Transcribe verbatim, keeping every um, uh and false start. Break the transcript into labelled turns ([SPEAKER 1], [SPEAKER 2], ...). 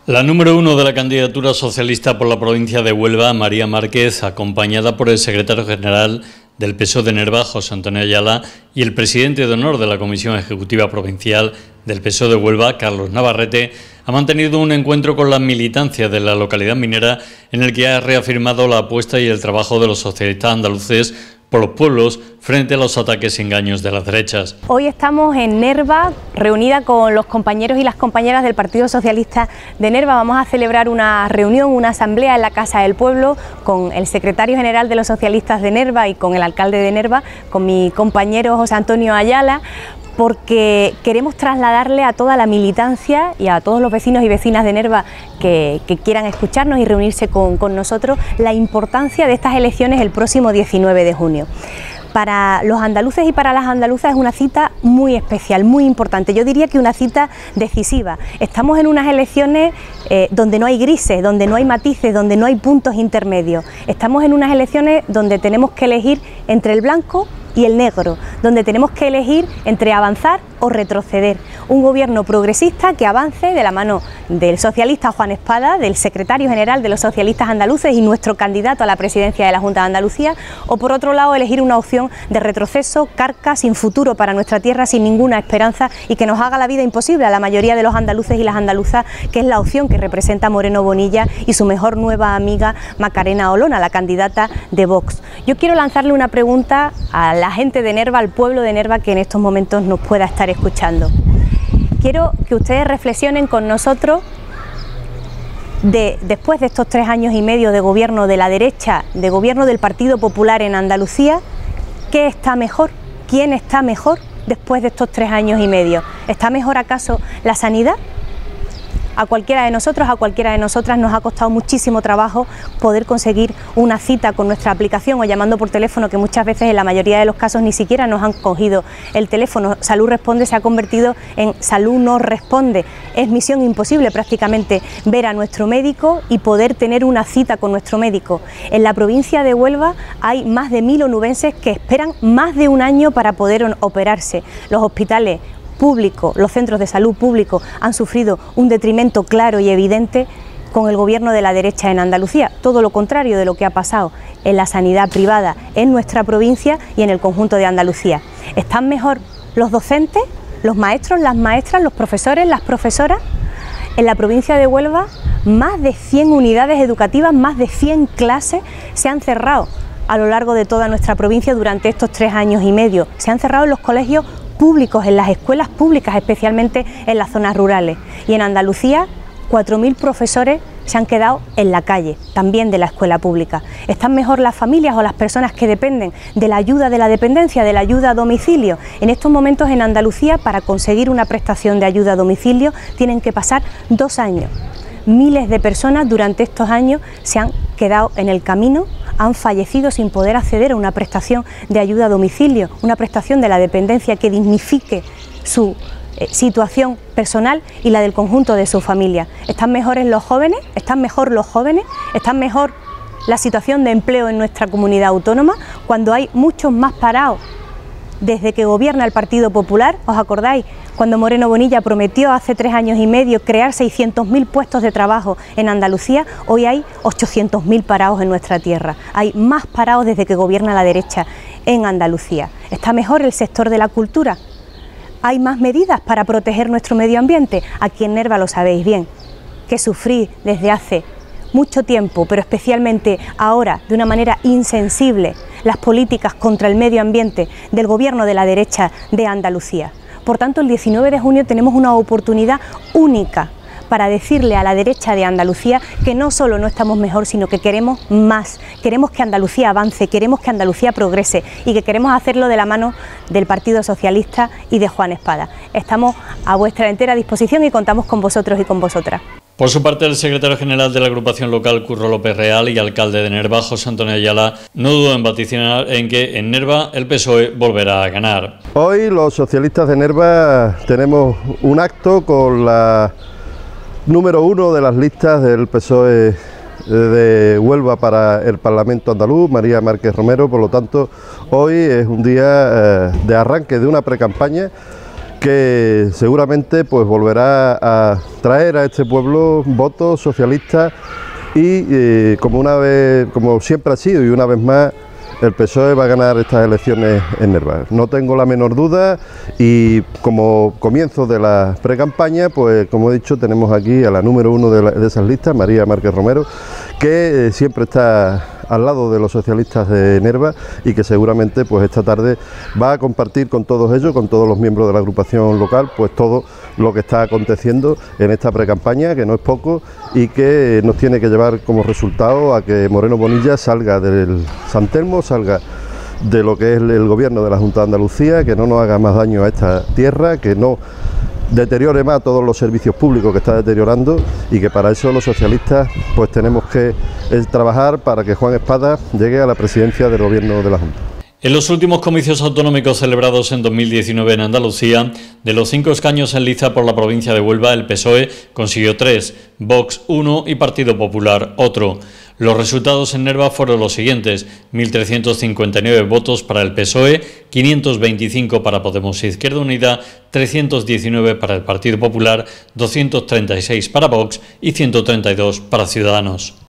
[SPEAKER 1] La número uno de la candidatura socialista por la provincia de Huelva, María Márquez, acompañada por el secretario general del P S O E de Nerva, José Antonio Ayala, y el presidente de honor de la Comisión Ejecutiva Provincial del P S O E de Huelva, Carlos Navarrete, ha mantenido un encuentro con la militancia de la localidad minera en el que ha reafirmado la apuesta y el trabajo de los socialistas andaluces por los pueblos frente a los ataques y engaños de las derechas.
[SPEAKER 2] Hoy estamos en Nerva, reunida con los compañeros y las compañeras del Partido Socialista de Nerva. Vamos a celebrar una reunión, una asamblea en la Casa del Pueblo con el secretario general de los socialistas de Nerva y con el alcalde de Nerva, con mi compañero José Antonio Ayala, porque queremos trasladarle a toda la militancia y a todos los vecinos y vecinas de Nerva que, que quieran escucharnos y reunirse con, con nosotros la importancia de estas elecciones el próximo diecinueve de junio. Para los andaluces y para las andaluzas es una cita muy especial, muy importante, yo diría que una cita decisiva. Estamos en unas elecciones eh, donde no hay grises, donde no hay matices, donde no hay puntos intermedios. Estamos en unas elecciones donde tenemos que elegir entre el blanco y el negro, donde tenemos que elegir entre avanzar o retroceder. Un gobierno progresista que avance de la mano del socialista Juan Espada, del secretario general de los socialistas andaluces y nuestro candidato a la presidencia de la Junta de Andalucía, o por otro lado elegir una opción de retroceso, carca, sin futuro para nuestra tierra, sin ninguna esperanza y que nos haga la vida imposible a la mayoría de los andaluces y las andaluzas, que es la opción que representa Moreno Bonilla y su mejor nueva amiga Macarena Olona, la candidata de Vox. Yo quiero lanzarle una pregunta a la gente de Nerva, al pueblo de Nerva que en estos momentos nos pueda estar escuchando. Quiero que ustedes reflexionen con nosotros de, después de estos tres años y medio de gobierno de la derecha, de gobierno del Partido Popular en Andalucía, ¿qué está mejor? ¿Quién está mejor después de estos tres años y medio? ¿Está mejor acaso la sanidad? A cualquiera de nosotros, a cualquiera de nosotras nos ha costado muchísimo trabajo poder conseguir una cita con nuestra aplicación o llamando por teléfono, que muchas veces en la mayoría de los casos ni siquiera nos han cogido el teléfono. Salud Responde se ha convertido en Salud No Responde. Es misión imposible prácticamente ver a nuestro médico y poder tener una cita con nuestro médico. En la provincia de Huelva hay más de mil onubenses que esperan más de un año para poder operarse. Los hospitales públicos, los centros de salud públicos han sufrido un detrimento claro y evidente con el gobierno de la derecha en Andalucía, todo lo contrario de lo que ha pasado en la sanidad privada en nuestra provincia y en el conjunto de Andalucía. ¿Están mejor los docentes, los maestros, las maestras, los profesores, las profesoras? En la provincia de Huelva, más de cien unidades educativas, más de cien clases se han cerrado a lo largo de toda nuestra provincia durante estos tres años y medio. Se han cerrado en los colegios públicos, en las escuelas públicas, especialmente en las zonas rurales. Y en Andalucía, cuatro mil profesores se han quedado en la calle, también de la escuela pública. ¿Están mejor las familias o las personas que dependen de la ayuda de la dependencia, de la ayuda a domicilio? En estos momentos en Andalucía, para conseguir una prestación de ayuda a domicilio, tienen que pasar dos años. Miles de personas durante estos años se han quedado en el camino, han fallecido sin poder acceder a una prestación de ayuda a domicilio, una prestación de la dependencia que dignifique su eh, situación personal y la del conjunto de su familia. ¿Están mejores los jóvenes? ¿Están mejor los jóvenes? ¿Están mejor la situación de empleo en nuestra comunidad autónoma cuando hay muchos más parados? Desde que gobierna el Partido Popular, ¿os acordáis? Cuando Moreno Bonilla prometió hace tres años y medio crear seiscientos mil puestos de trabajo en Andalucía, hoy hay ochocientos mil parados en nuestra tierra. Hay más parados desde que gobierna la derecha en Andalucía. ¿Está mejor el sector de la cultura? ¿Hay más medidas para proteger nuestro medio ambiente? Aquí en Nerva lo sabéis bien, que sufrí desde hace mucho tiempo, pero especialmente ahora, de una manera insensible, las políticas contra el medio ambiente del gobierno de la derecha de Andalucía. Por tanto, el diecinueve de junio tenemos una oportunidad única para decirle a la derecha de Andalucía que no solo no estamos mejor, sino que queremos más, queremos que Andalucía avance, queremos que Andalucía progrese y que queremos hacerlo de la mano del Partido Socialista y de Juan Espada. Estamos a vuestra entera disposición y contamos con vosotros y con vosotras.
[SPEAKER 1] Por su parte, el secretario general de la agrupación local, Curro López Real, y alcalde de Nerva, José Antonio Ayala, no dudó en vaticinar en que en Nerva el P S O E volverá a ganar.
[SPEAKER 3] Hoy los socialistas de Nerva tenemos un acto con la número uno de las listas del P S O E de Huelva para el Parlamento andaluz, María Márquez Romero. Por lo tanto, hoy es un día eh, de arranque de una precampaña que seguramente pues volverá a traer a este pueblo votos socialistas y eh, como una vez, como siempre ha sido y una vez más, el P S O E va a ganar estas elecciones en Nerva. No tengo la menor duda y como comienzo de la pre-campaña, pues como he dicho, tenemos aquí a la número uno de, la, de esas listas, María Márquez Romero, que eh, siempre está al lado de los socialistas de Nerva y que seguramente pues esta tarde va a compartir con todos ellos, con todos los miembros de la agrupación local, pues todo lo que está aconteciendo en esta pre-campaña, que no es poco y que nos tiene que llevar como resultado a que Moreno Bonilla salga del San Telmo, salga de lo que es el gobierno de la Junta de Andalucía, que no nos haga más daño a esta tierra, que no deteriore más todos los servicios públicos que está deteriorando y que para eso los socialistas pues tenemos que eh, trabajar para que Juan Espada llegue a la presidencia del gobierno de la Junta.
[SPEAKER 1] En los últimos comicios autonómicos celebrados en dos mil diecinueve en Andalucía, de los cinco escaños en liza por la provincia de Huelva, el P S O E consiguió tres, Vox uno y Partido Popular otro. Los resultados en Nerva fueron los siguientes: mil trescientos cincuenta y nueve votos para el P S O E, quinientos veinticinco para Podemos e Izquierda Unida, trescientos diecinueve para el Partido Popular, doscientos treinta y seis para Vox y ciento treinta y dos para Ciudadanos.